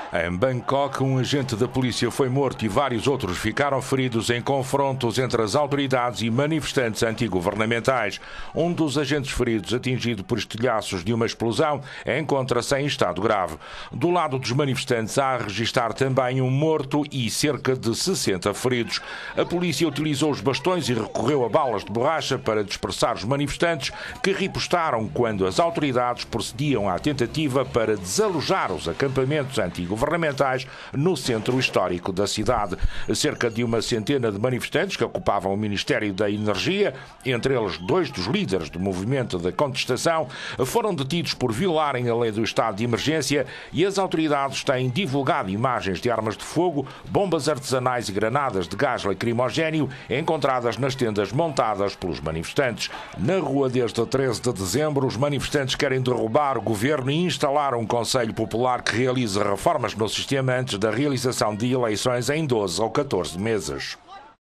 Em Bangkok, um agente da polícia foi morto e vários outros ficaram feridos em confrontos entre as autoridades e manifestantes antigovernamentais. Um dos agentes feridos, atingido por estilhaços de uma explosão, encontra-se em estado grave. Do lado dos manifestantes, há a registrar também um morto e cerca de 60 feridos. A polícia utilizou os bastões e recorreu a balas de borracha para dispersar os manifestantes, que ripostaram quando as autoridades procediam à tentativa para desalojar os acampamentos antigovernamentais no centro histórico da cidade. Cerca de uma centena de manifestantes que ocupavam o Ministério da Energia, entre eles 2 dos líderes do movimento de contestação, foram detidos por violarem a lei do estado de emergência e as autoridades têm divulgado imagens de armas de fogo, bombas artesanais e granadas de gás lacrimogéneo encontradas nas tendas montadas pelos manifestantes. Na rua desde 13 de dezembro, os manifestantes querem derrubar o governo e instalar um Conselho Popular que realize reformas no sistema antes da realização de eleições em 12 ou 14 meses.